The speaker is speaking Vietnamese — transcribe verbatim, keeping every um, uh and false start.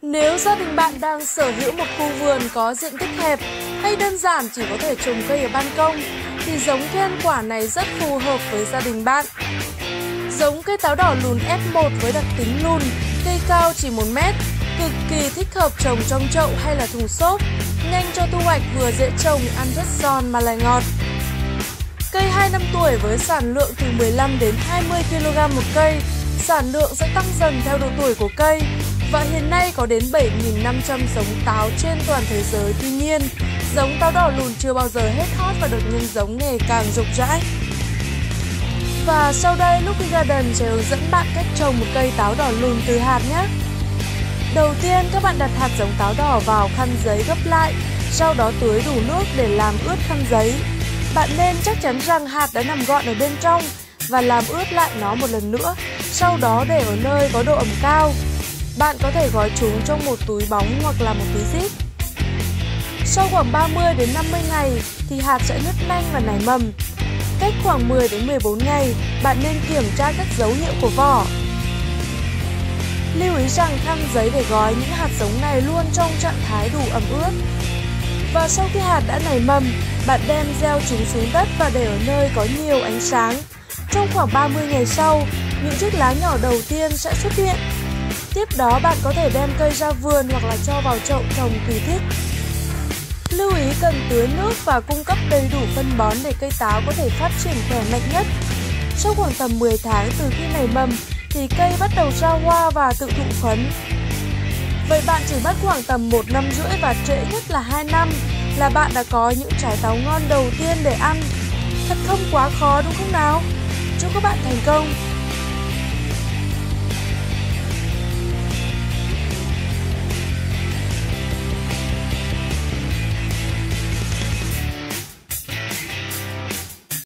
Nếu gia đình bạn đang sở hữu một khu vườn có diện tích hẹp hay đơn giản chỉ có thể trồng cây ở ban công, thì giống cây ăn quả này rất phù hợp với gia đình bạn. Giống cây táo đỏ lùn F một với đặc tính lùn, cây cao chỉ một mét, cực kỳ thích hợp trồng trong chậu hay là thùng xốp, nhanh cho thu hoạch, vừa dễ trồng, ăn rất giòn mà lại ngọt. Cây hai năm tuổi với sản lượng từ mười lăm đến hai mươi ki lô gam một cây, sản lượng sẽ tăng dần theo độ tuổi của cây. Và hiện nay có đến bảy nghìn năm trăm giống táo trên toàn thế giới. Tuy nhiên, giống táo đỏ lùn chưa bao giờ hết hot và được nhân giống ngày càng rộng rãi. Và sau đây, Lucky Garden sẽ hướng dẫn bạn cách trồng một cây táo đỏ lùn từ hạt nhé. Đầu tiên, các bạn đặt hạt giống táo đỏ vào khăn giấy gấp lại, sau đó tưới đủ nước để làm ướt khăn giấy. Bạn nên chắc chắn rằng hạt đã nằm gọn ở bên trong và làm ướt lại nó một lần nữa, sau đó để ở nơi có độ ẩm cao. Bạn có thể gói chúng trong một túi bóng hoặc là một túi zip. Sau khoảng ba mươi đến năm mươi ngày thì hạt sẽ nứt nanh và nảy mầm. Cách khoảng mười đến mười bốn ngày, bạn nên kiểm tra các dấu hiệu của vỏ. Lưu ý rằng khăn giấy để gói những hạt giống này luôn trong trạng thái đủ ẩm ướt. Và sau khi hạt đã nảy mầm, bạn đem gieo chúng xuống đất và để ở nơi có nhiều ánh sáng. Trong khoảng ba mươi ngày sau, những chiếc lá nhỏ đầu tiên sẽ xuất hiện. Tiếp đó bạn có thể đem cây ra vườn hoặc là cho vào chậu trồng tùy thích. Lưu ý cần tưới nước và cung cấp đầy đủ phân bón để cây táo có thể phát triển khỏe mạnh nhất. Sau khoảng tầm mười tháng từ khi nảy mầm thì cây bắt đầu ra hoa và tự thụ phấn. Vậy bạn chỉ mất khoảng tầm một năm rưỡi và trễ nhất là hai năm là bạn đã có những trái táo ngon đầu tiên để ăn. Thật không quá khó đúng không nào? Chúc các bạn thành công!